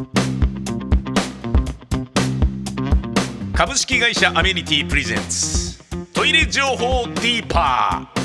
株式会社アメニティプレゼンツトイレ情報ディーパー。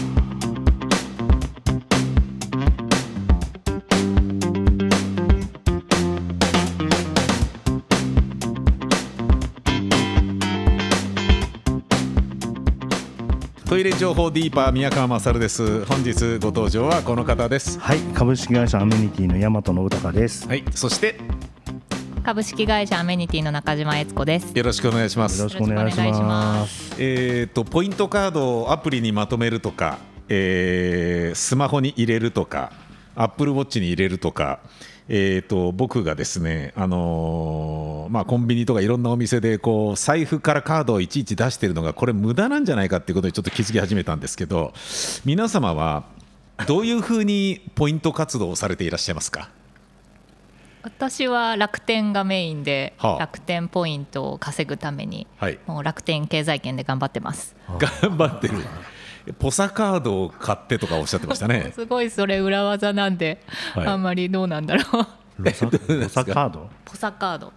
トイレ情報ディーパー、宮川勝です。本日ご登場はこの方です。 はい、株式会社アメニティの大和信孝です。 はい、そして株式会社アメニティの中島悦子です。 よろしくお願いします。 よろしくお願いします。 ポイントカードをアプリにまとめるとか、スマホに入れるとか、アップルウォッチに入れるとか、僕がですね、コンビニとかいろんなお店でこう財布からカードをいちいち出しているのがこれ無駄なんじゃないかっていうことにちょっと気づき始めたんですけど、皆様はどういうふうにポイント活動をされていらっしゃいますか？ 私は楽天がメインで、 はあ、 楽天ポイントを稼ぐために、 はい、 もう楽天経済圏で頑張ってます。 頑張ってる。ポサカードを買ってとかおっしゃってましたね。 すごいそれ裏技なんで、はい、あんまりどうなんだろう。 ポサカード？ ポサカード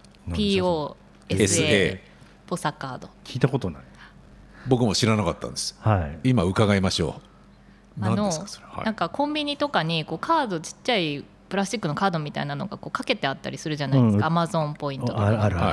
POSA ポサカード聞いたことない。 僕も知らなかったんです、はい、今伺いましょう。何ですかそれ、はい、 なんかコンビニとかにこうカード、ちっちゃいプラスチックのカードみたいなのがこうかけてあったりするじゃないですか、Amazon ポイントとかある、はい、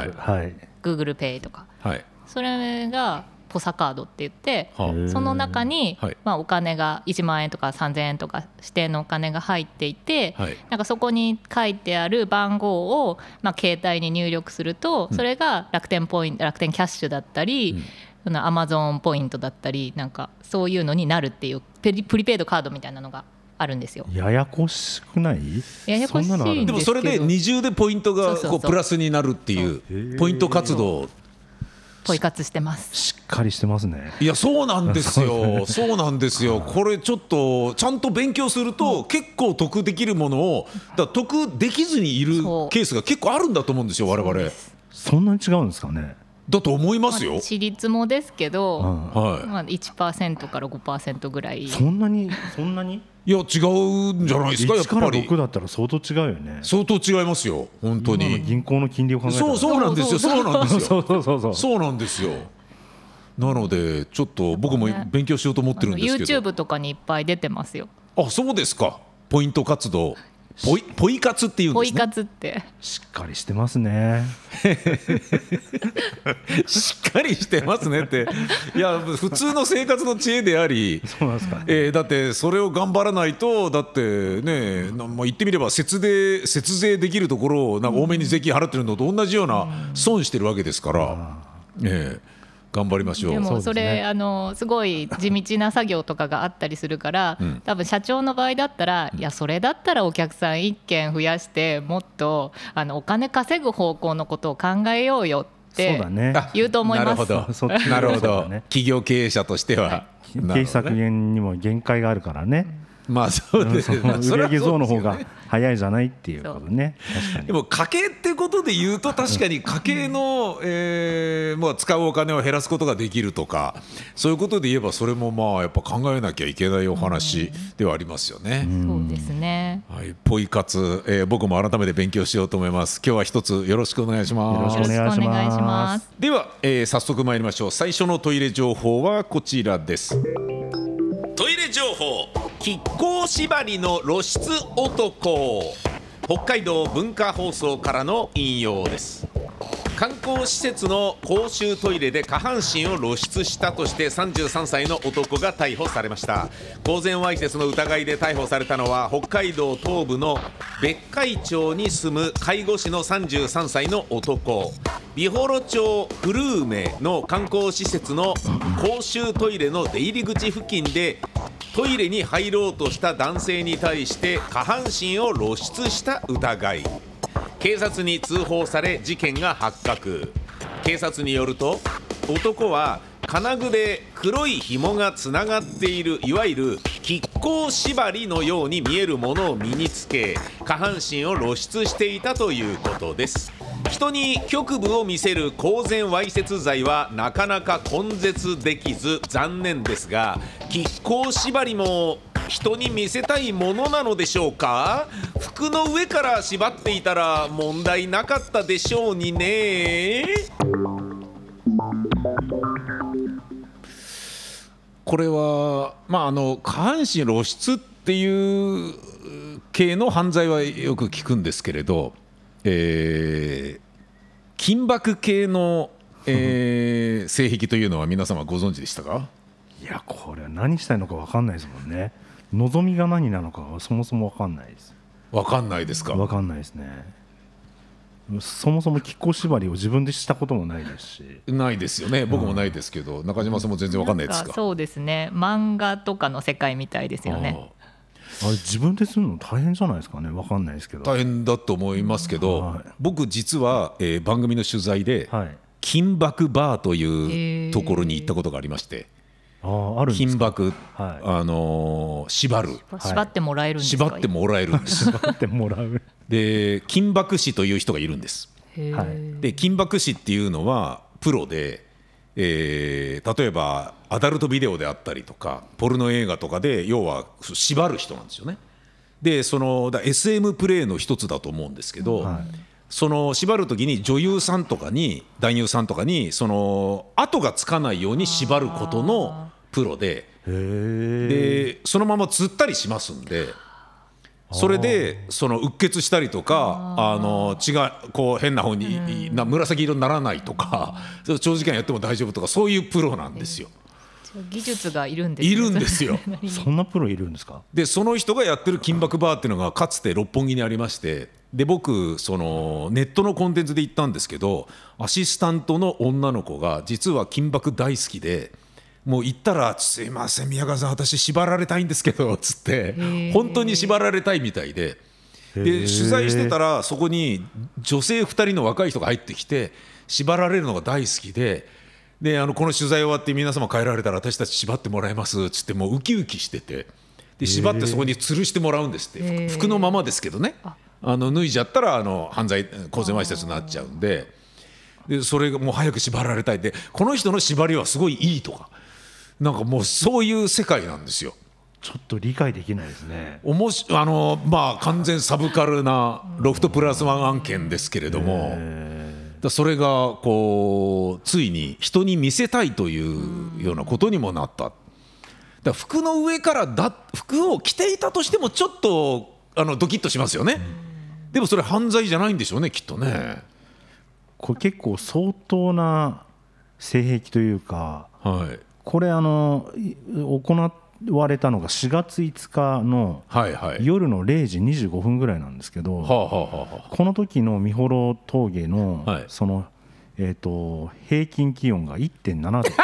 Google ペイとか、 はい、それがポサカードって言って、その中に、お金が1万円とか3000円とか指定のお金が入っていて、なんかそこに書いてある番号を、携帯に入力すると、それが楽天ポイント、楽天キャッシュだったり、Amazon ポイントだったり、なんかそういうのになるっていうプリペイドカードみたいなのがあるんですよ。 ややこしくない？ ややこしいんですけど、 でもそれで二重でポイントがこうプラスになるっていうポイント活動、 ポイ活してます。 しっかりしてますね。 いや、そうなんですよ。そうなんですよ。これちょっとちゃんと勉強すると結構得できるものを得できずにいるケースが結構あるんだと思うんですよ、我々。 そんなに違うんですかね。 だと思いますよ。 私立もですけど、1% から 5% ぐらい。 そんなにいや、違うんじゃないですか。やっぱり 1から6だったら相当違うよね。 相当違いますよ、本当に。 銀行の金利を考えたら。 そうなんですよ。そうなんですよ。 そうなんですよ。なのでちょっと僕も勉強しようと思ってるんですけど、 YouTube とかにいっぱい出てますよ。 あ、そうですか。ポイント活動、ポイ活っていうんですね。 ポイ活ってしっかりしてますね。 しっかりしてますねって、いや、普通の生活の知恵であり、 そうなんですか、 だってそれを頑張らないと、だってね、言ってみれば節税できるところをなんか多めに税金払ってるのと同じような損してるわけですから、頑張りましょう。 でもそれすごい地道な作業とかがあったりするから、多分社長の場合だったら、いや、それだったらお客さん1件増やしてもっとお金稼ぐ方向のことを考えようよって言うと思います。 なるほど。企業経営者としては経費削減にも限界があるからね。 そうです。 売上増の方が早いじゃないっていうことね。確かに。 でも家計っていうことで言うと、確かに家計の使うお金を減らすことができるとか、そういうことで言えばそれもやっぱ考えなきゃいけないお話ではありますよね。 そうですね。 はい、ポイ活、僕も改めて勉強しようと思います。今日は一つよろしくお願いします。 よろしくお願いします。 では、早速参りましょう。最初のトイレ情報はこちらです。トイレ情報、亀甲縛りの露出男。北海道文化放送からの引用です。観光施設の公衆トイレで下半身を露出したとして33歳の男が逮捕されました。公然わいせつの疑いで逮捕されたのは、北海道東部の別海町に住む介護士の33歳の男。美幌町古梅の観光施設の公衆トイレの出入り口付近でトイレに入ろうとした男性に対して下半身を露出した疑い。警察に通報され事件が発覚。警察によると、男は金具で黒い紐がつながっている、いわゆる亀甲縛りのように見えるものを身につけ、下半身を露出していたということです。 人に局部を見せる公然わいせつ罪はなかなか根絶できず残念ですが、亀甲縛りも人に見せたいものなのでしょうか。服の上から縛っていたら問題なかったでしょうにね。これは下半身露出っていう系の犯罪はよく聞くんですけれど、金箔系の、性癖というのは皆様ご存知でしたか？ いや、これは何したいのか分かんないですもんね。望みが何なのかはそもそも分かんないです。 分かんないですか？ 分かんないですね。そもそも亀甲縛りを自分でしたこともないですし。 ないですよね。僕もないですけど、中島さんも全然分かんないですか？ そうですね、漫画とかの世界みたいですよね。 あれ自分でするの大変じゃないですかね。分かんないですけど。 大変だと思いますけど、僕実は、番組の取材で、金箔バーというところに行ったことがありまして、 あるんですか？ 金箔、縛ってもらえるんですか？ 縛ってもらえるんです縛ってもらうで、金箔師という人がいるんです。で、金箔師っていうのはプロで、例えばアダルトビデオであったりとかポルノ映画とかで要は縛る人なんですよね。で、SM プレイの一つだと思うんですけど、その縛る時に女優さんとかに男優さんとかにその跡がつかないように縛ることのプロで、そのまま釣ったりしますんで、それでそのうっ血したりとか血がこう変な方に紫色にならないとか、長時間やっても大丈夫とか、そういうプロなんですよ。 技術がいるんですね。 いるんですよそんなプロいるんですか？ で、その人がやってる金箔バーっていうのがかつて六本木にありまして、で僕そのネットのコンテンツで行ったんですけど、アシスタントの女の子が実は金箔大好きで、もう行ったらすいません宮川さん私縛られたいんですけどつって本当に縛られたいみたいで、取材してたらそこに女性2人の若い人が入ってきて、縛られるのが大好きで、この取材終わって皆様帰られたら私たち縛ってもらいますつって、もうウキウキしてて、で縛ってそこに吊るしてもらうんですって、服のままですけどね、脱いじゃったら犯罪公然わいせつになっちゃうんで、それがもう早く縛られたいで、この人の縛りはすごいいいとか、なんかもうそういう世界なんですよ。 ちょっと理解できないですね。 完全サブカルなロフトプラスワン案件ですけれども、それがこうついに人に見せたいというようなことにもなった。だから服の上から服を着ていたとしてもちょっとドキッとしますよね。でもそれ犯罪じゃないんでしょうね、きっとね。 これ結構相当な性癖というか、これ行われたのが4月5日の夜の0時25分ぐらいなんですけど、この時の美幌峠のその平均気温が 1.7 度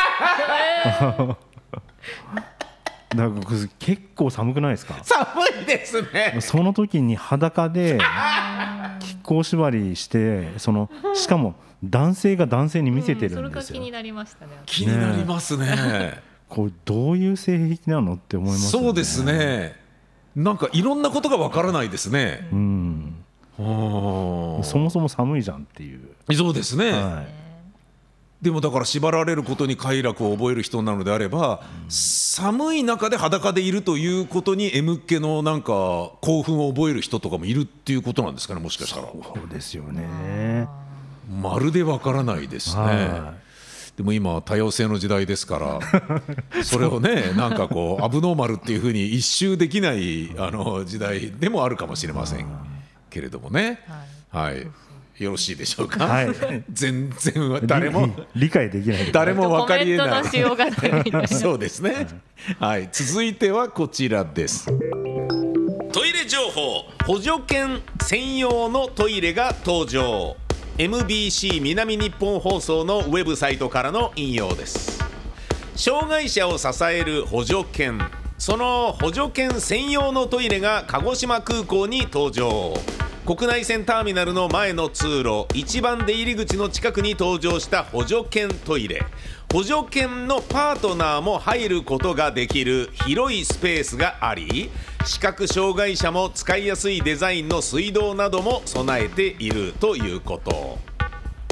だから結構寒くないですか？ 寒いですね。 その時に裸で亀甲縛りして、しかも男性が男性に見せてるんですよ。 それが気になりましたね。 気になりますね。 これどういう性癖なのって思いますよね。 そうですね。なんかいろんなことがわからないですね。 そもそも寒いじゃんっていう。 そうですね。でもだから縛られることに快楽を覚える人なのであれば、寒い中で裸でいるということに M っ気のなんか興奮を覚える人とかもいるっていうことなんですかね、もしかしたら。 そうですよね。 まるでわからないですね。でも今は多様性の時代ですからそれをね、なんかこうアブノーマルっていうふうに一周できない時代でもあるかもしれませんけれどもね。よろしいでしょうか。全然誰も理解できない、 誰も分かりえない。 コメントのしようがないそうですね。続いてはこちらです。トイレ情報、補助犬専用のトイレが登場。MBC 南日本放送のウェブサイトからの引用です。障害者を支える補助犬、その補助犬専用のトイレが鹿児島空港に登場。国内線ターミナルの前の通路1番出入り口の近くに登場した補助犬トイレ。補助犬のパートナーも入ることができる広いスペースがあり、視覚障害者も使いやすいデザインの水道なども備えているということ。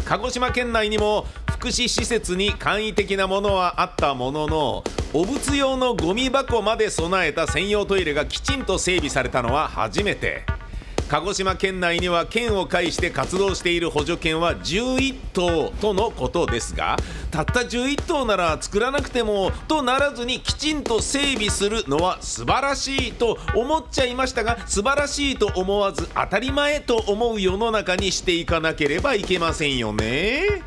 鹿児島県内にも福祉施設に簡易的なものはあったものの、お物用のゴミ箱まで備えた専用トイレがきちんと整備されたのは初めて。鹿児島県内には県を介して活動している補助犬は11頭とのことですが、たった11頭なら作らなくてもとならずにきちんと整備するのは素晴らしいと思っちゃいましたが、素晴らしいと思わず当たり前と思う世の中にしていかなければいけませんよね。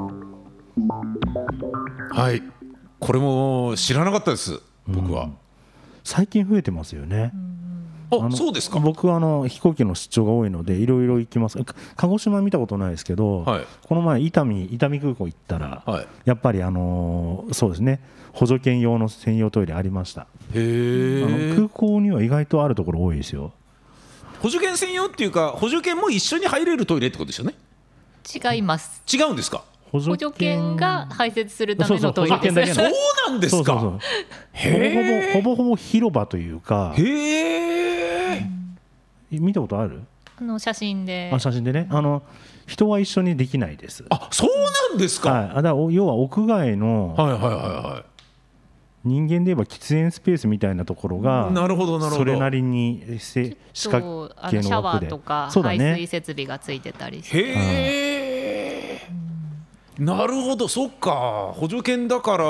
はい、これも知らなかったです僕は。 最近増えてますよね。 そうですか。 僕は飛行機の出張が多いのでいろいろ行きます。鹿児島見たことないですけど、はい、この前伊丹空港行ったら、はい、やっぱりそうですね、補助犬用の専用トイレありました。空港には意外とあるところ多いですよ。 補助犬専用っていうか、補助犬も一緒に入れるトイレってことですよね。 違います。 違うんですか。 補助犬が排泄するためのトイレです。 そうなんですか。 ほぼほぼ広場というか。見たことある？ 写真で。 写真でね、人は一緒にできないです。 そうなんですか。 はい、だから要は屋外の人間で言えば喫煙スペースみたいなところが、それなりに仕掛けの枠で、 シャワーとか排水設備がついてたりして。 なるほど、そっか。補助犬だから建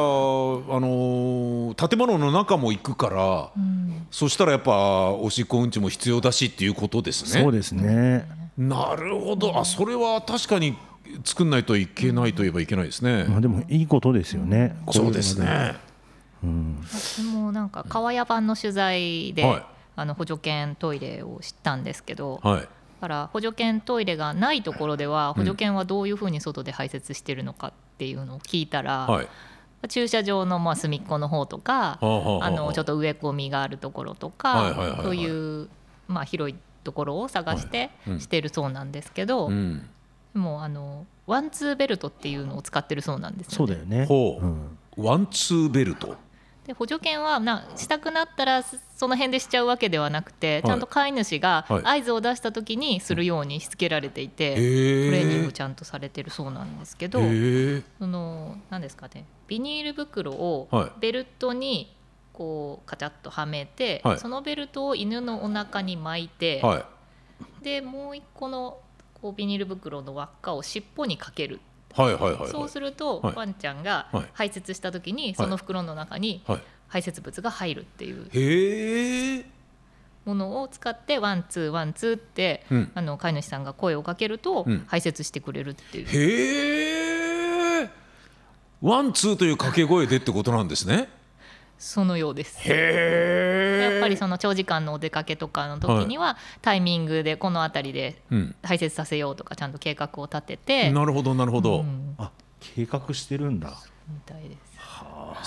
物の中も行くから、そしたらやっぱおしっこうんちも必要だしっていうことですね。 そうですね。 なるほど。それは確かに作んないといけないといえばいけないですね。 でもいいことですよね。 そうですね。 私もなんか川屋版の取材で、補助犬トイレを知ったんですけど、だから補助犬トイレがないところでは補助犬はどういうふうに外で排泄してるのかっていうのを聞いたら、駐車場の隅っこの方とか、ちょっと植え込みがあるところとか、そういう広いところを探してしてるそうなんですけど、でもワンツーベルトっていうのを使ってるそうなんですよね。 そうだよね。 ワンツーベルトで、補助犬はしたくなったらその辺でしちゃうわけではなくて、ちゃんと飼い主が合図を出した時にするようにしつけられていて、トレーニングちゃんとされてるそうなんですけど、何ですかね、ビニール袋をベルトにこうカチャッとはめて、そのベルトを犬のお腹に巻いて、でもう一個のこうビニール袋の輪っかを尻尾にかける。そうするとワンちゃんが排泄した時にその袋の中に排泄物が入るっていうものを使って、ワンツーワンツーって飼い主さんが声をかけると排泄してくれるっていう。 ワンツーという掛け声でってことなんですね。 そのようです。やっぱりその長時間のお出かけとかの時にはタイミングでこの辺りで排泄させようとかちゃんと計画を立てて。 なるほどなるほど。 計画してるんだみたいです。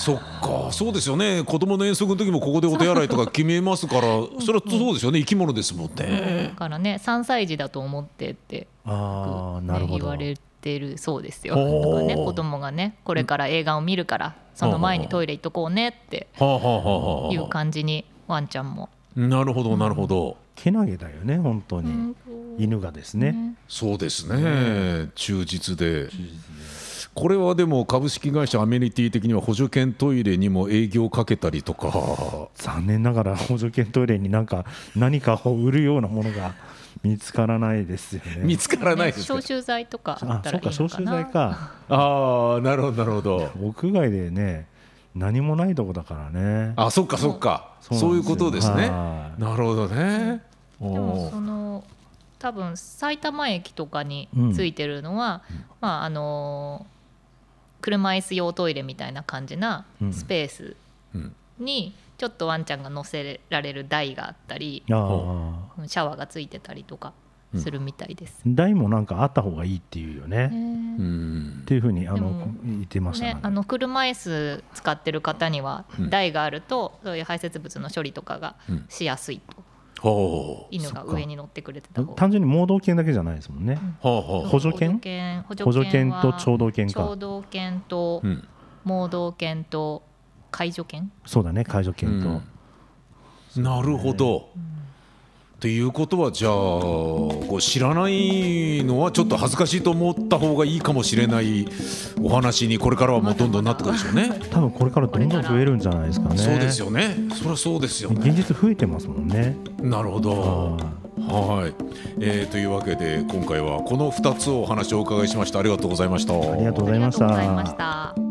そっか、そうですよね。子供の遠足の時もここでお手洗いとか決めますからそれはそうですよね。生き物ですもんね。 だからね、3歳児だと思ってって言われてるそうですよ。だからね、子供がね、これから映画を見るからその前にトイレ行っとこうねっていう感じにワンちゃんも。 なるほどなるほど。 けなげだよね本当に。犬がですね。 そうですね、忠実で。これはでも株式会社アメニティ的には補助犬トイレにも営業をかけたりとか。 残念ながら補助犬トイレに何かを売るようなものが見つからないですよね。 見つからないですか。 消臭剤とかあったらいいのかな。 そうか、消臭剤か。 なるほどなるほど。 屋外でね、何もないとこだからね。 そっかそっか、そういうことですね。なるほどね。 でも多分埼玉駅とかについてるのは、車椅子用トイレみたいな感じなスペースにちょっとワンちゃんが乗せられる台があったり、シャワーがついてたりとかするみたいです。 台もなんかあった方がいいっていうよね。っていうふうに言ってましたね。 車椅子使ってる方には台があるとそういう排泄物の処理とかがしやすいと。犬が上に乗ってくれてた方が。 単純に盲導犬だけじゃないですもんね。補助犬と聴導犬か。 聴導犬と盲導犬と介助犬。 そうだね、介助犬と。 なるほど。 ということはじゃあ知らないのはちょっと恥ずかしいと思った方がいいかもしれないお話にこれからはもうどんどんなってくるでしょうね。 多分これからどんどん増えるんじゃないですかね。 そうですよね。そりゃそうですよね。 現実増えてますもんね。 なるほど。はい、というわけで今回はこの2つをお話をお伺いしました。ありがとうございました。 ありがとうございました。